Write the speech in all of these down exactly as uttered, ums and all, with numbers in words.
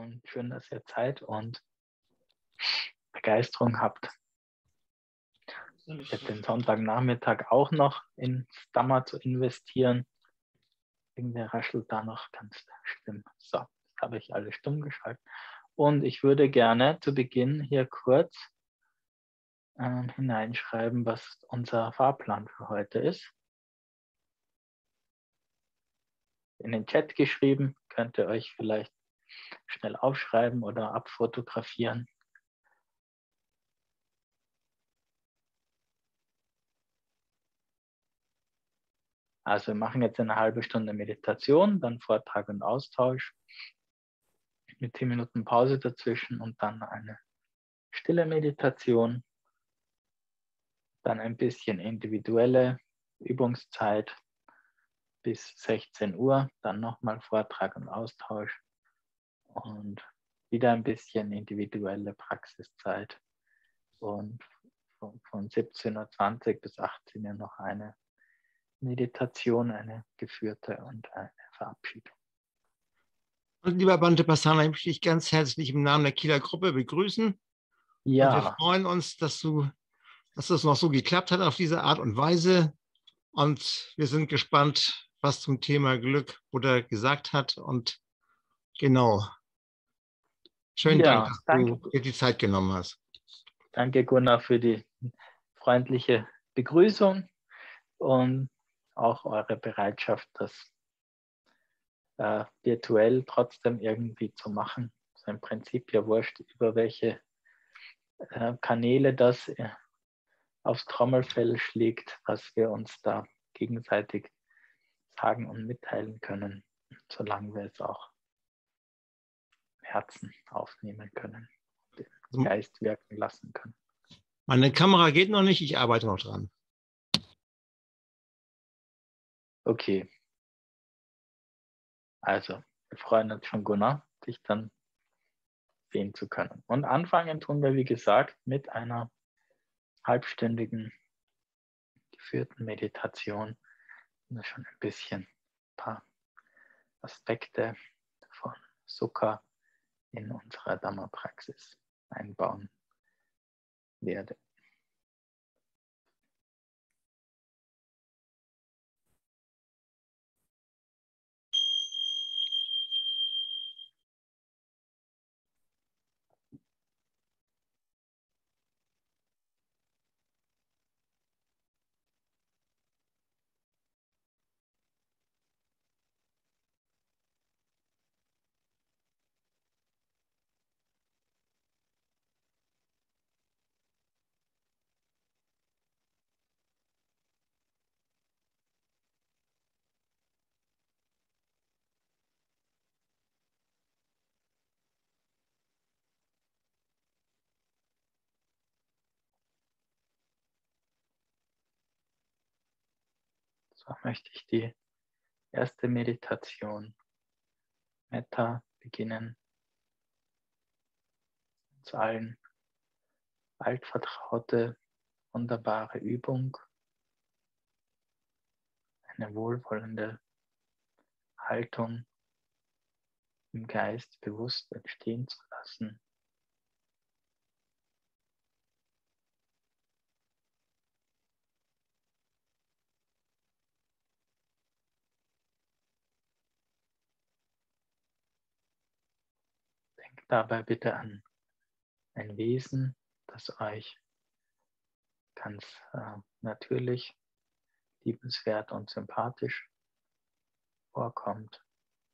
und schön, dass ihr Zeit und Begeisterung habt, jetzt den Sonntagnachmittag auch noch ins Stammer zu investieren. Irgendwie raschelt da noch ganz schlimm. So, jetzt habe ich alle stumm geschaltet. Und ich würde gerne zu Beginn hier kurz äh, hineinschreiben, was unser Fahrplan für heute ist. In den Chat geschrieben, könnt ihr euch vielleicht schnell aufschreiben oder abfotografieren. Also wir machen jetzt eine halbe Stunde Meditation, dann Vortrag und Austausch mit zehn Minuten Pause dazwischen und dann eine stille Meditation, dann ein bisschen individuelle Übungszeit bis sechzehn Uhr, dann nochmal Vortrag und Austausch und wieder ein bisschen individuelle Praxiszeit und von, von siebzehn Uhr zwanzig bis achtzehn Uhr noch eine Meditation, eine geführte und eine Verabschiedung. Und lieber Bhante Prasanna, ich möchte dich ganz herzlich im Namen der Kieler Gruppe begrüßen. Ja. Und wir freuen uns, dass du, dass das noch so geklappt hat auf diese Art und Weise. Und wir sind gespannt, was zum Thema Glück Buddha gesagt hat. Und genau. Schönen Ja, Dank, dass danke. du dir die Zeit genommen hast. Danke, Gunnar, für die freundliche Begrüßung und auch eure Bereitschaft, das äh, virtuell trotzdem irgendwie zu machen. Das ist im Prinzip ja wurscht, über welche äh, Kanäle das äh, aufs Trommelfell schlägt, was wir uns da gegenseitig sagen und mitteilen können, solange wir es auch im Herzen aufnehmen können, den Geist wirken lassen können. Meine Kamera geht noch nicht, ich arbeite noch dran. Okay. Also, wir freuen uns schon, Gunnar, dich dann sehen zu können. Und anfangen tun wir, wie gesagt, mit einer halbstündigen geführten Meditation. Und schon ein bisschen ein paar Aspekte von Sukha in unserer Dhamma-Praxis einbauen werde. So möchte ich die erste Meditation Metta beginnen. Uns allen altvertraute, wunderbare Übung, eine wohlwollende Haltung im Geist bewusst entstehen zu lassen. Denkt dabei bitte an ein Wesen, das euch ganz äh, natürlich, liebenswert und sympathisch vorkommt.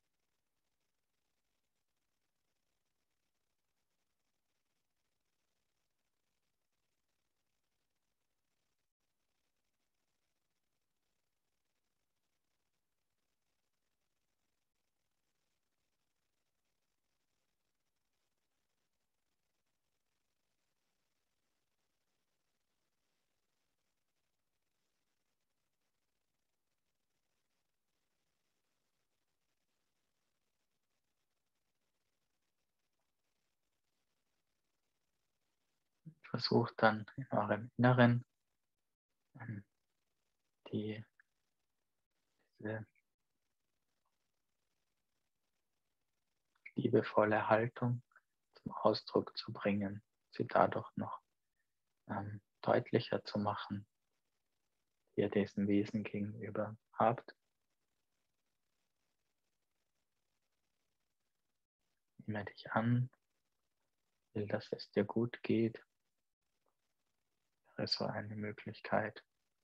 Versucht dann in eurem Inneren ähm, die, diese liebevolle Haltung zum Ausdruck zu bringen, sie dadurch noch ähm, deutlicher zu machen, die ihr diesem Wesen gegenüber habt. Nehme dich an, will, dass es dir gut geht, wäre so eine Möglichkeit.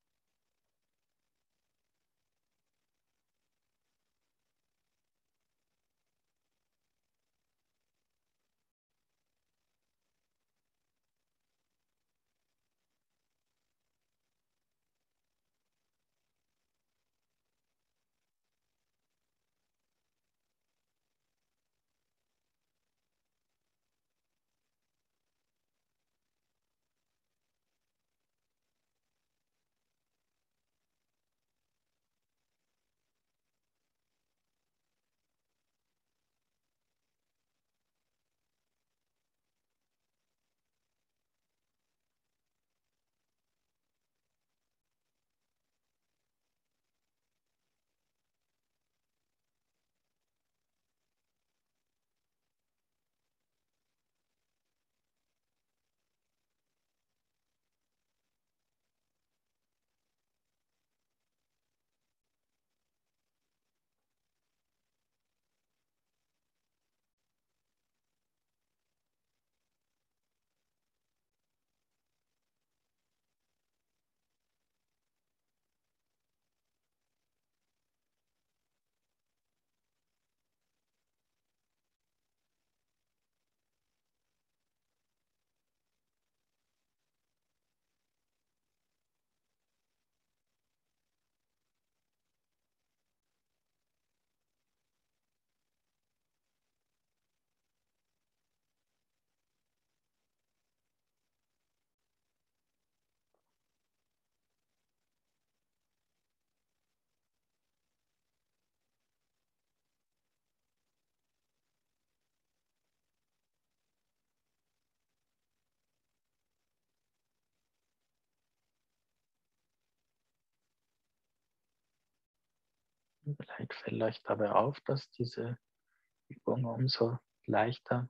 Vielleicht fällt euch dabei auf, dass diese Übung umso leichter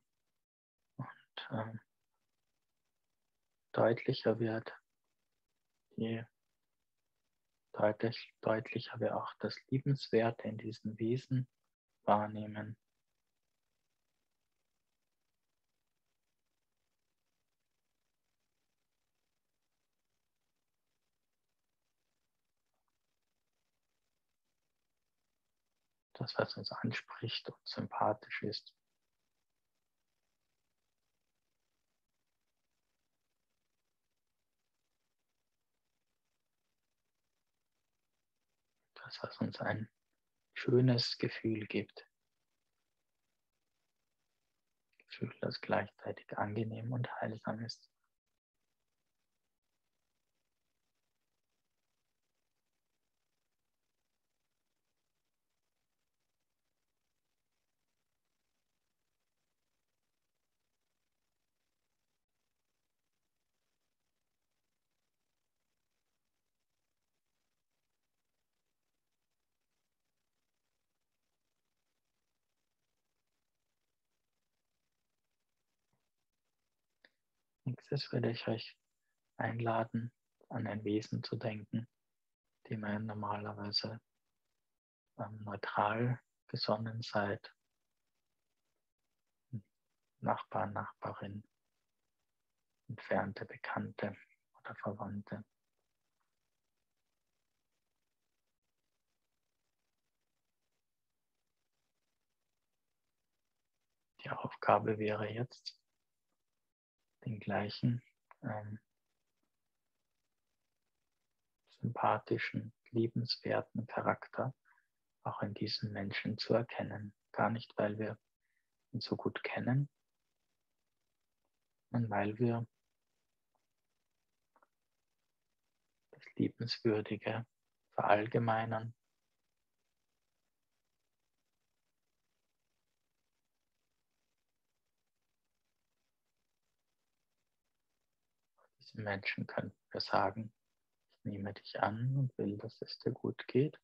und ähm, deutlicher wird, je deutlich, deutlicher wir auch das Liebenswerte in diesem Wesen wahrnehmen. Das, was uns anspricht und sympathisch ist. Das, was uns ein schönes Gefühl gibt. Gefühl, das gleichzeitig angenehm und heilsam ist. Nächstes würde ich euch einladen, an ein Wesen zu denken, dem ihr normalerweise ähm, neutral gesonnen seid. Nachbar, Nachbarin, entfernte Bekannte oder Verwandte. Die Aufgabe wäre jetzt, den gleichen ähm, sympathischen, liebenswerten Charakter auch in diesem Menschen zu erkennen. Gar nicht, weil wir ihn so gut kennen, sondern weil wir das Liebenswürdige verallgemeinern. Diesen Menschen könnten wir sagen, ich nehme dich an und will, dass es dir gut geht.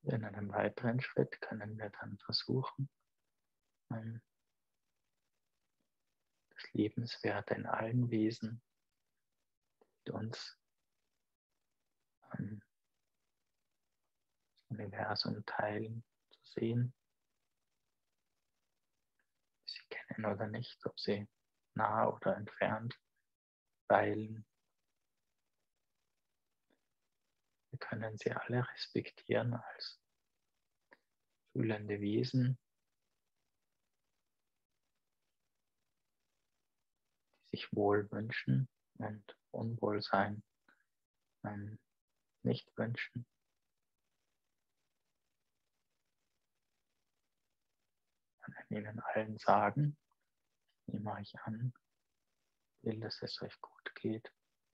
In einem weiteren Schritt können wir dann versuchen, das Liebenswerte in allen Wesen mit uns das Universum teilen, zu sehen, ob sie kennen oder nicht, ob sie nah oder entfernt weilen. Wir können sie alle respektieren als fühlende Wesen, die sich Wohl wünschen und Unwohlsein ähm, nicht wünschen. Ich kann Ihnen allen sagen, ich nehme euch an, will, dass es euch gut geht.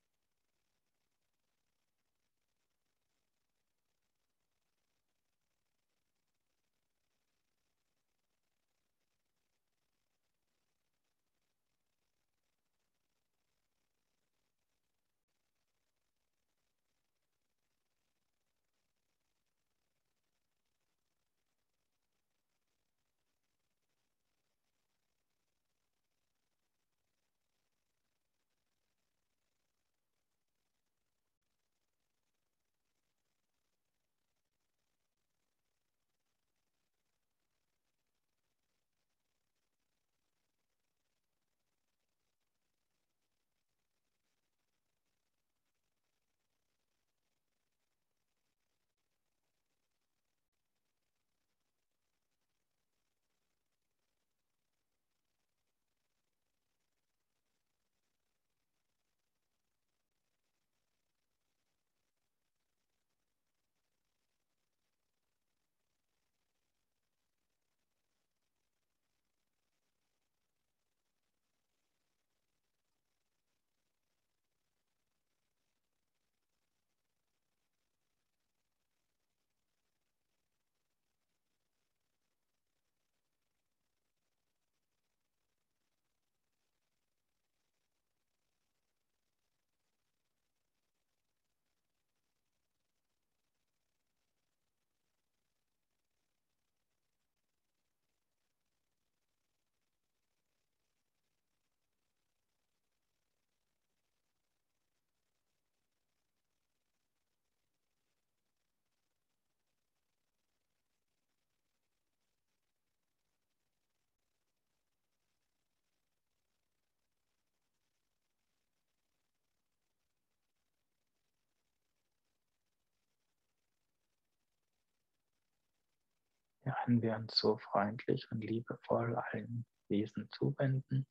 Während wir uns so freundlich und liebevoll allen Wesen zuwenden,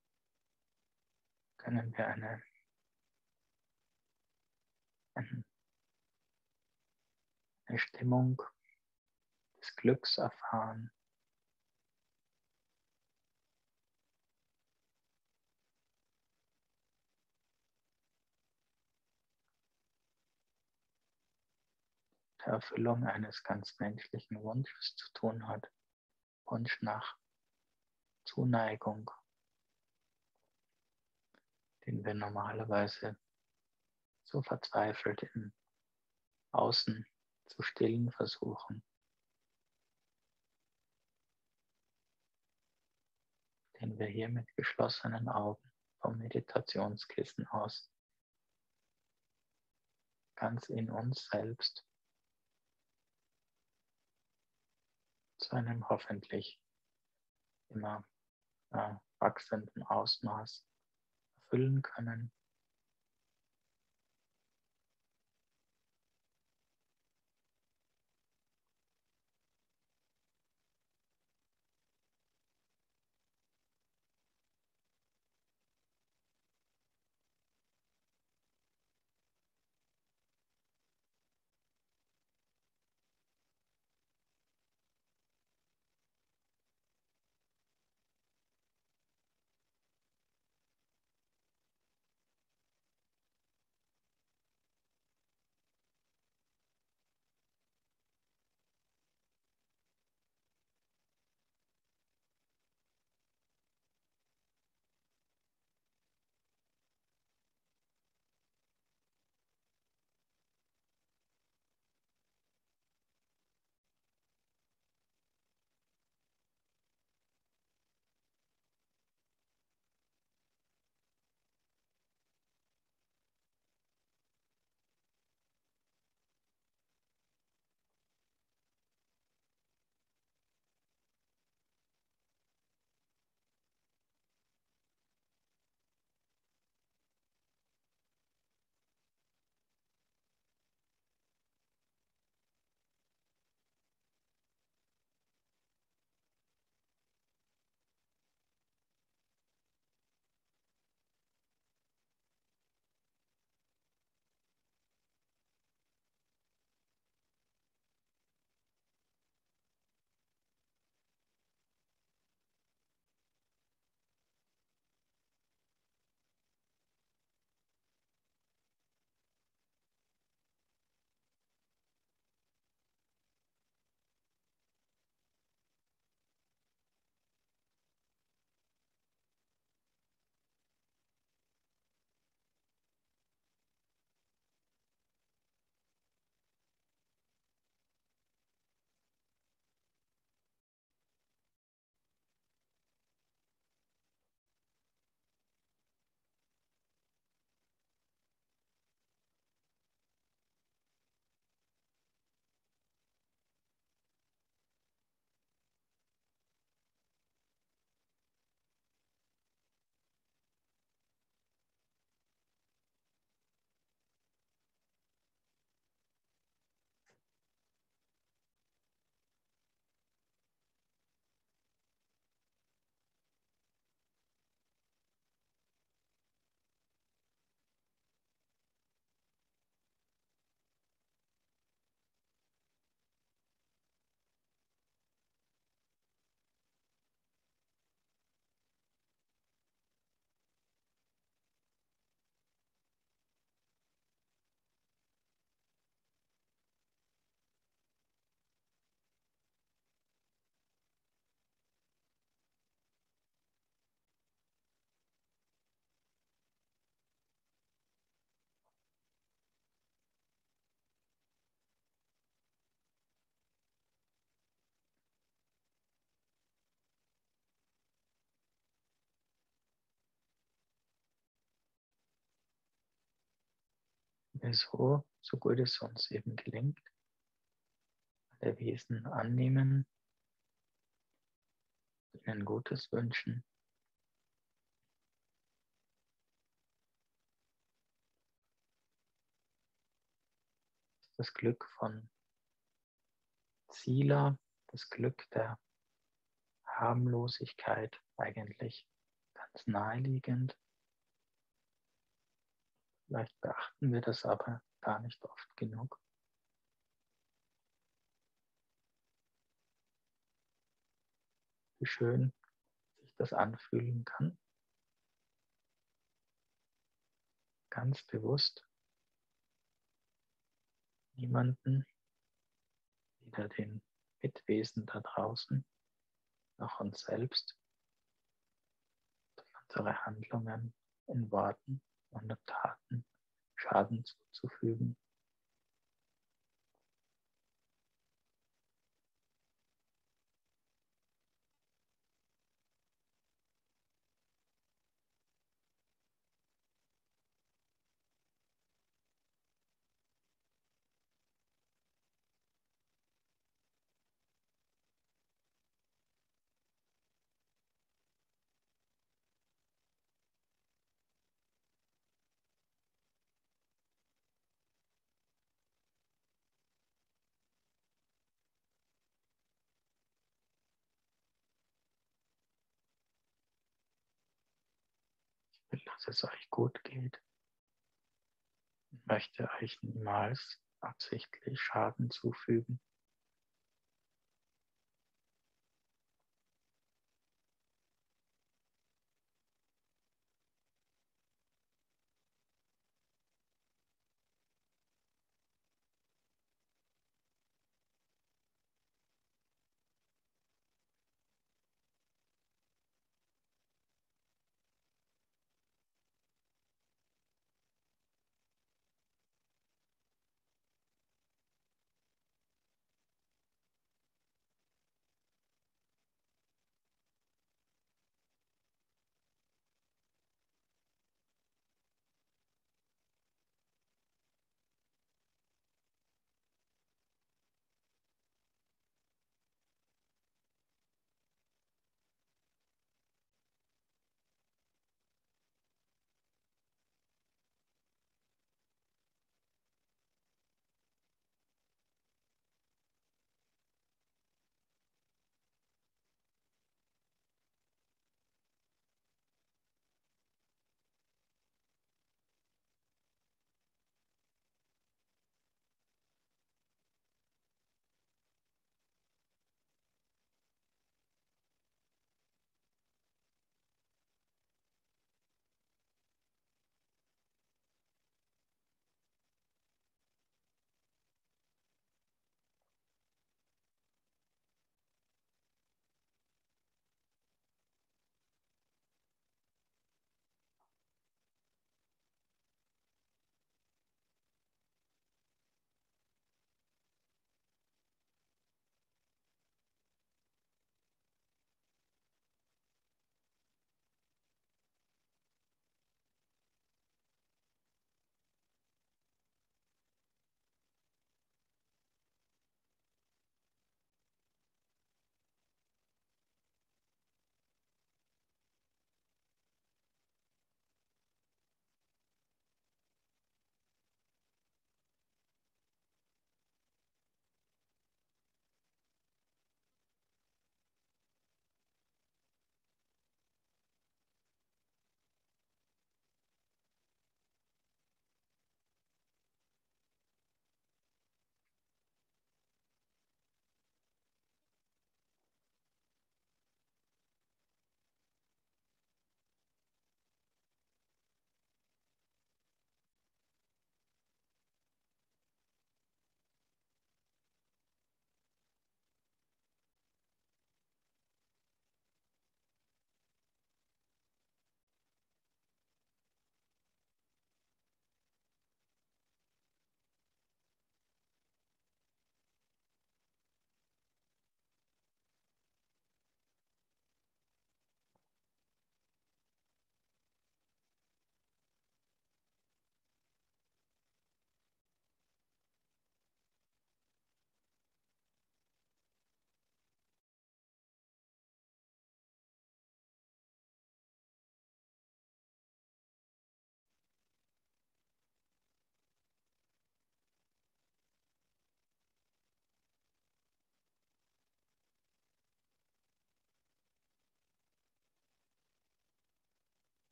können wir eine, eine Stimmung des Glücks erfahren. Der Erfüllung eines ganz menschlichen Wunsches zu tun hat. Wunsch nach Zuneigung, den wir normalerweise so verzweifelt im Außen zu stillen versuchen, den wir hier mit geschlossenen Augen vom Meditationskissen aus ganz in uns selbst zu einem hoffentlich immer äh, wachsenden Ausmaß erfüllen können. so, so gut es uns eben gelingt, alle Wesen annehmen, ihnen Gutes wünschen. Das Glück von Sila, das Glück der Harmlosigkeit eigentlich ganz naheliegend. Vielleicht beachten wir das aber gar nicht oft genug. Wie schön sich das anfühlen kann. Ganz bewusst niemanden, weder den Mitwesen da draußen, noch uns selbst, durch unsere Handlungen in Worten und in Taten Schaden zuzufügen. Ich will, dass es euch gut geht. Ich möchte euch niemals absichtlich Schaden zufügen.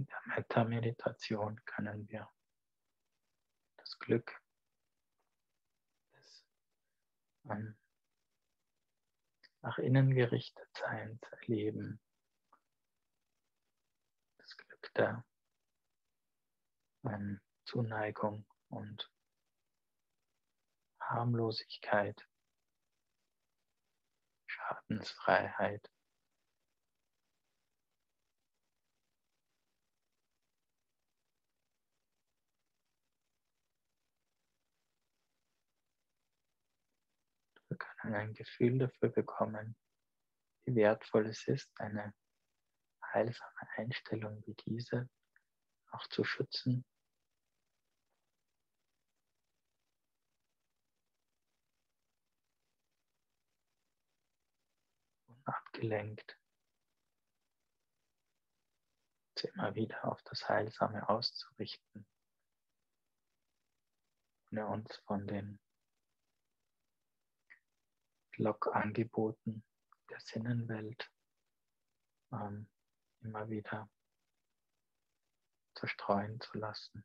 der Metta-Meditation können wir das Glück des ähm, nach innen gerichtet Seins erleben, das Glück der ähm, Zuneigung und Harmlosigkeit, Schadensfreiheit. Wir können ein Gefühl dafür bekommen, wie wertvoll es ist, eine heilsame Einstellung wie diese auch zu schützen, unabgelenkt, uns immer wieder auf das Heilsame auszurichten, ohne uns von den Lockangeboten der Sinnenwelt ähm, immer wieder zerstreuen zu lassen.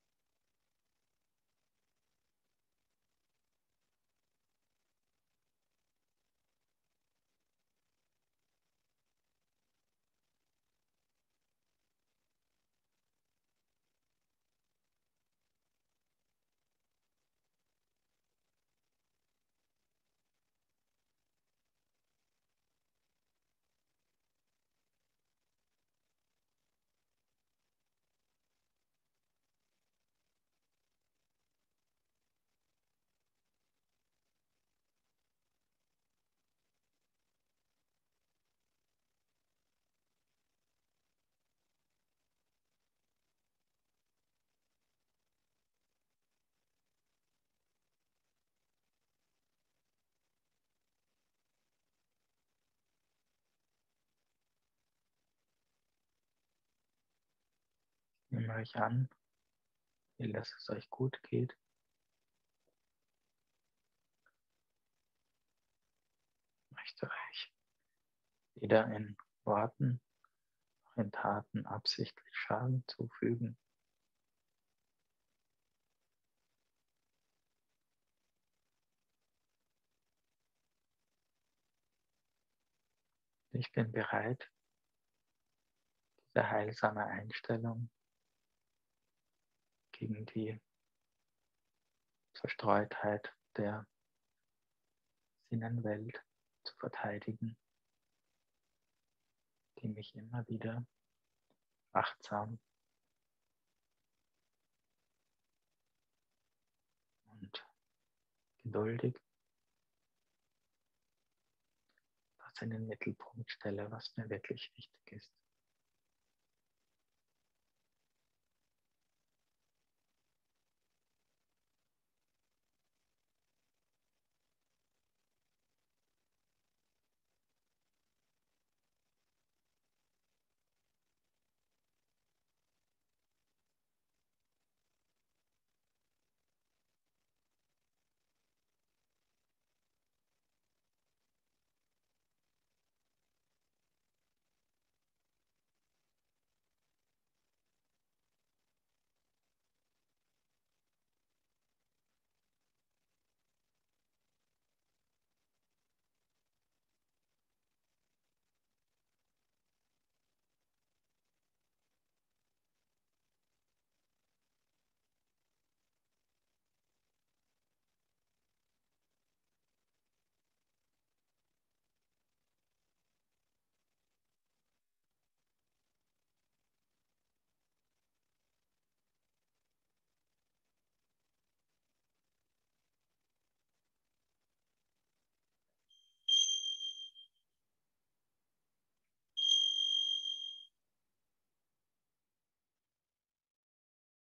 Nehmt euch an, will, dass es euch gut geht. Möchte euch weder in Worten noch in Taten absichtlich Schaden zufügen. Ich bin bereit, diese heilsame Einstellung gegen die Zerstreutheit der Sinnenwelt zu verteidigen, die mich immer wieder achtsam und geduldig das in den Mittelpunkt stelle, was mir wirklich wichtig ist.